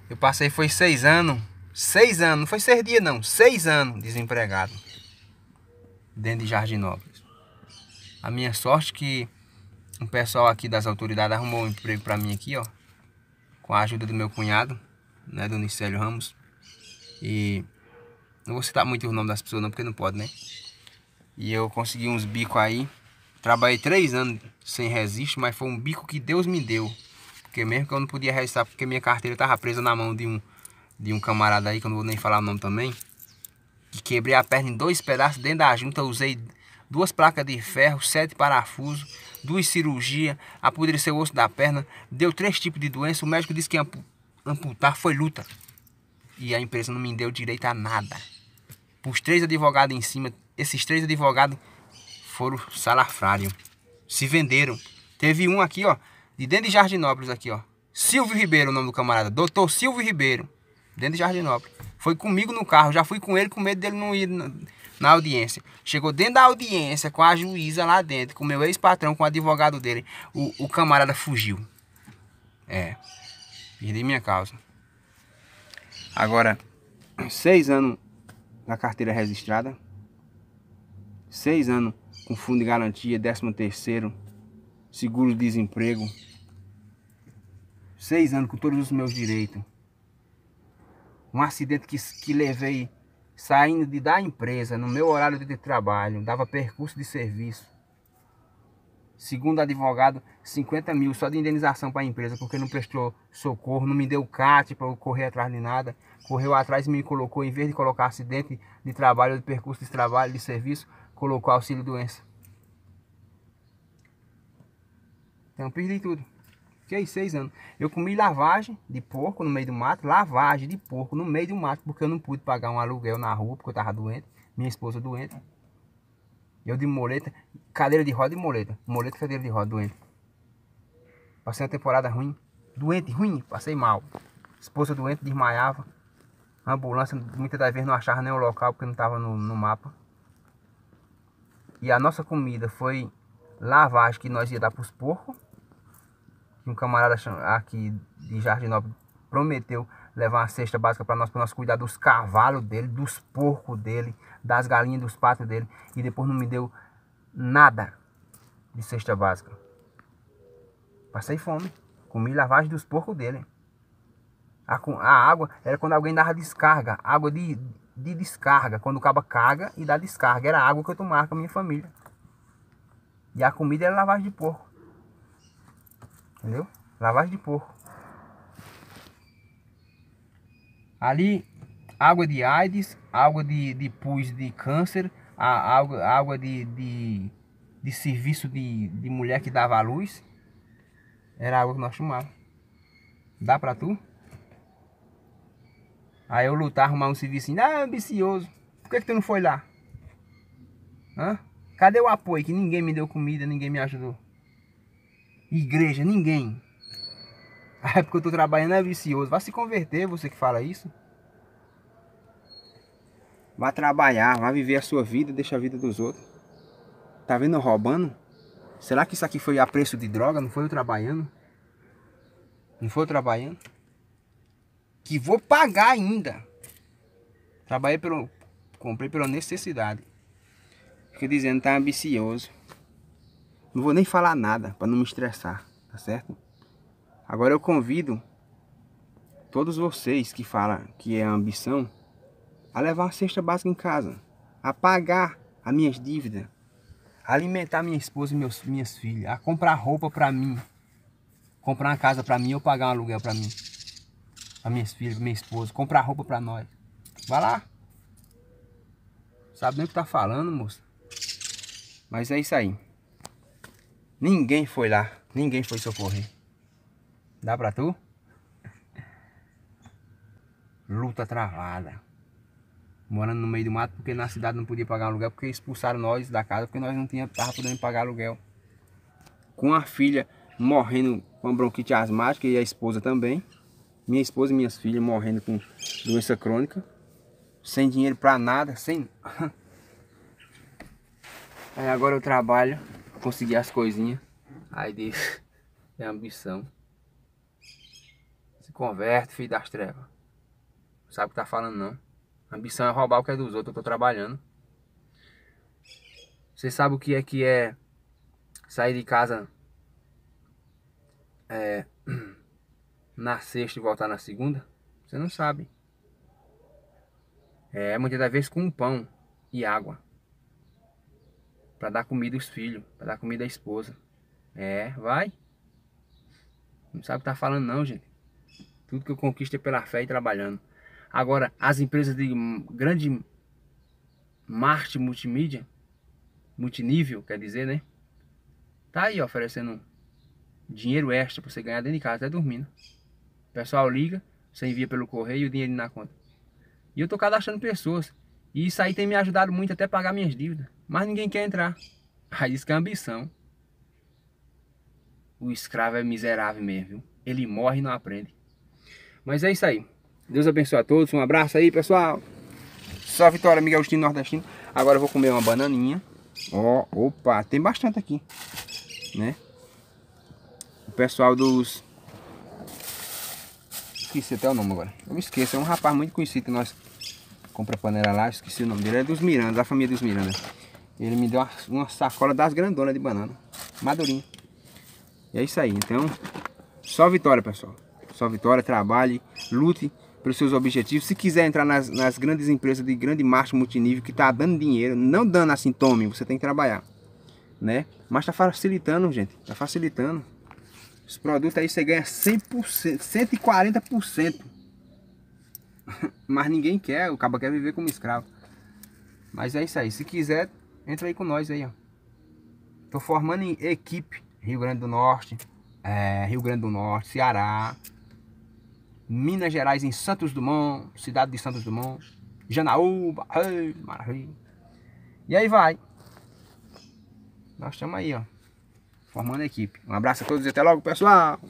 Eu passei foi 6 anos. 6 anos, não foi 6 dias não, 6 anos desempregado. Dentro de Jardinópolis. A minha sorte que um pessoal aqui das autoridades arrumou um emprego pra mim aqui, ó. Com a ajuda do meu cunhado, né, do Nicélio Ramos. E não vou citar muito o nome das pessoas não, porque não pode, né? E eu consegui uns bicos aí. Trabalhei 3 anos sem registro, mas foi um bico que Deus me deu. Porque mesmo que eu não podia registrar, porque minha carteira estava presa na mão de um camarada aí, que eu não vou nem falar o nome também. Que quebrei a perna em 2 pedaços dentro da junta, usei 2 placas de ferro, 7 parafusos, 2 cirurgias, apodreceu o osso da perna, deu 3 tipos de doença, o médico disse que amputar foi luta. E a empresa não me deu direito a nada. Os 3 advogados em cima, esses 3 advogados foram salafrários. Se venderam. Teve um aqui, ó, de dentro de Jardinópolis aqui, ó. Silvio Ribeiro, o nome do camarada. Doutor Silvio Ribeiro. Dentro de Jardinópolis. Foi comigo no carro. Já fui com ele com medo dele não ir na audiência. Chegou dentro da audiência com a juíza lá dentro, com o meu ex-patrão, com o advogado dele. O camarada fugiu. Perdi minha causa. Agora, 6 anos na carteira registrada. 6 anos com fundo de garantia, 13º, seguro-desemprego. 6 anos com todos os meus direitos. Um acidente que levei saindo da empresa, no meu horário de trabalho, dava percurso de serviço. Segundo advogado, 50 mil só de indenização para a empresa, porque não prestou socorro, não me deu CAT para eu correr atrás de nada. Correu atrás e me colocou, em vez de colocar acidente de trabalho, de percurso de trabalho, de serviço, colocou auxílio doença. Então perdi tudo. Fiquei 6 anos. Eu comi lavagem de porco no meio do mato. Lavagem de porco no meio do mato. Porque eu não pude pagar um aluguel na rua. Porque eu tava doente. Minha esposa doente. Eu de muleta. Cadeira de roda e muleta. Muleta e cadeira de roda doente. Passei uma temporada ruim. Doente, ruim. Passei mal. Esposa doente, desmaiava. A ambulância muitas das vezes não achava nem o local. Porque não tava no mapa. E a nossa comida foi lavagem que nós ia dar pros porcos. Um camarada aqui de Jardinópolis prometeu levar uma cesta básica para nós cuidar dos cavalos dele, dos porcos dele, das galinhas, dos patos dele. E depois não me deu nada de cesta básica. Passei fome. Comi lavagem dos porcos dele. A água era quando alguém dava descarga. Água de descarga. Quando o cabo caga e dá descarga. Era a água que eu tomava com a minha família. E a comida era lavagem de porco. Entendeu? Lavagem de porco. Ali, água de AIDS, água de pus de câncer, água de serviço de mulher que dava à luz. Era a água que nós tomávamos. Dá pra tu? Aí eu lutar, arrumar um serviço. Ah, ambicioso. Por que tu não foi lá? Hã? Cadê o apoio? Que ninguém me deu comida, ninguém me ajudou. Igreja, ninguém. A época que eu tô trabalhando é vicioso. Vai se converter, você que fala isso. Vai trabalhar, vai viver a sua vida, deixa a vida dos outros. Tá vendo eu roubando? Será que isso aqui foi a preço de droga? Não foi eu trabalhando? Não foi eu trabalhando? Que vou pagar ainda. Comprei pela necessidade. Fica dizendo que tá ambicioso. Não vou nem falar nada para não me estressar, tá certo? Agora eu convido todos vocês que falam que é ambição a levar uma cesta básica em casa, a pagar as minhas dívidas, a alimentar minha esposa e minhas filhas, a comprar roupa para mim, comprar uma casa para mim ou pagar um aluguel para mim, para minhas filhas, pra minha esposa, comprar roupa para nós. Vai lá. Sabe nem o que tá falando, moça. Mas é isso aí. Ninguém foi lá, ninguém foi socorrer. Dá pra tu? Luta travada. Morando no meio do mato, porque na cidade não podia pagar aluguel, porque expulsaram nós da casa, porque nós não tava podendo pagar aluguel. Com a filha morrendo com bronquite asmática e a esposa também. Minha esposa e minhas filhas morrendo com doença crônica. Sem dinheiro pra nada, sem... Aí agora eu trabalho, consegui as coisinhas. Aí diz, é ambição. converte, filho das trevas. Sabe o que tá falando, não. A ambição é roubar o que é dos outros. Eu tô trabalhando. Você sabe o que é sair de casa na sexta e voltar na segunda? Você não sabe. Muitas das vezes com um pão e água. Pra dar comida aos filhos. Pra dar comida à esposa. Vai. Não sabe o que tá falando, não, gente. Tudo que eu conquisto é pela fé e trabalhando. Agora, as empresas de grande marketing multimídia, multinível, quer dizer, né? Tá aí oferecendo dinheiro extra pra você ganhar dentro de casa, até dormindo. O pessoal liga, você envia pelo correio e o dinheiro na conta. E eu tô cadastrando pessoas. E isso aí tem me ajudado muito até pagar minhas dívidas. Mas ninguém quer entrar. Aí diz que é ambição. O escravo é miserável mesmo, viu? Ele morre e não aprende. Mas é isso aí. Deus abençoe a todos. Um abraço aí, pessoal. Só Vitória, Miguel Justino Nordestino. Agora eu vou comer uma bananinha. Opa, tem bastante aqui, né? O pessoal dos... Esqueci até o nome agora. Eu me esqueço, é um rapaz muito conhecido que nós compra panela lá. Esqueci o nome dele. É dos Miranda, da família dos Miranda. Ele me deu uma sacola das grandonas de banana. Madurinha. E é isso aí. Então, só vitória, pessoal. Só vitória, trabalhe, lute pelos seus objetivos. Se quiser entrar nas grandes empresas de grande marketing multinível que tá dando dinheiro, não dando assim, tome, você tem que trabalhar, né? Mas tá facilitando, gente. Tá facilitando. Os produtos aí você ganha 100%, 140%. Mas ninguém quer, o cabo quer viver como escravo. Mas é isso aí. Se quiser, entra aí com nós aí, ó. Tô formando em equipe. Rio Grande do Norte, Ceará, Minas Gerais, em Santos Dumont, cidade de Santos Dumont, Janaúba, maravilha. E aí vai. Nós estamos aí, ó, formando a equipe. Um abraço a todos e até logo, pessoal.